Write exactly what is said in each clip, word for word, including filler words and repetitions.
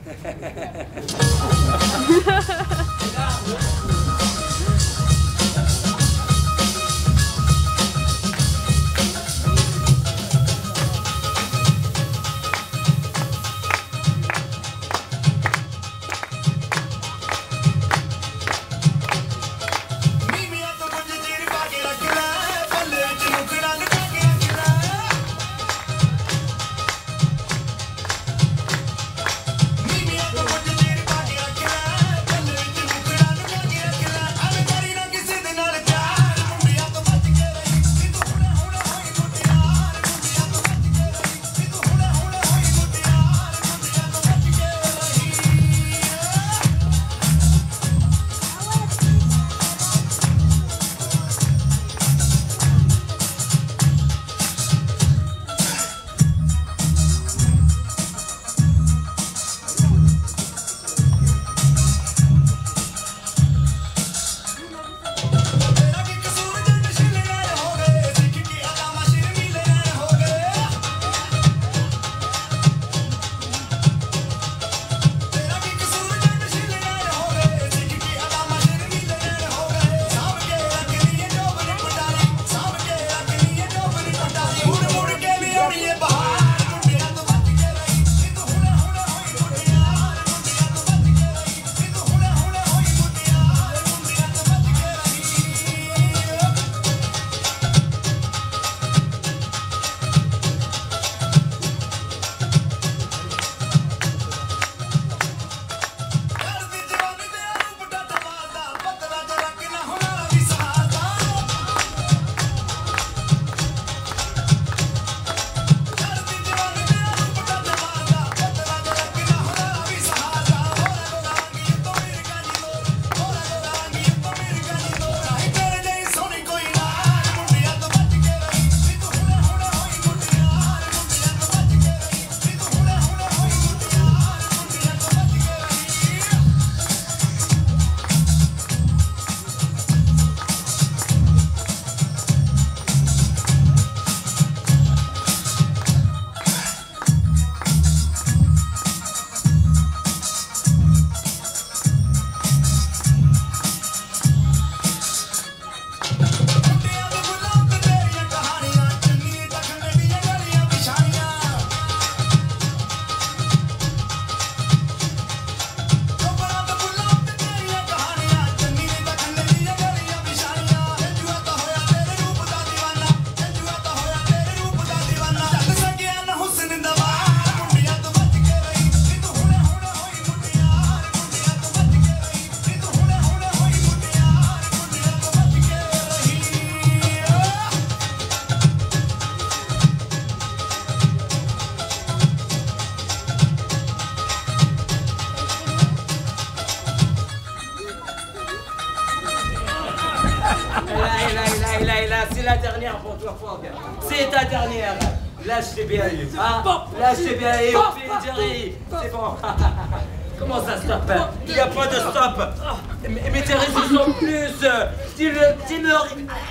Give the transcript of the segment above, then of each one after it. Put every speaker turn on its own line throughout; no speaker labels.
C'est la dernière pour toi, Fogg. C'est ta dernière. Là, je t'ai bien eu. Hein? Là, je t'ai bien eu. Jerry. C'est bon. Comment ça stoppe? Il n'y a pas de stop. Mais, mais tes réseaux sont plus. Tu le. Tu me.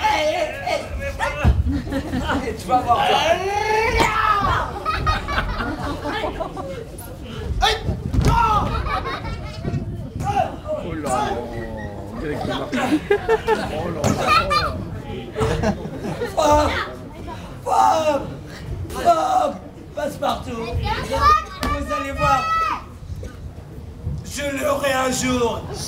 Tu vas voir.
Oh là là. Oh là là.
Fogg! Fogg! Fogg! Passe-partout! Vous allez voir! Je l'aurai un jour!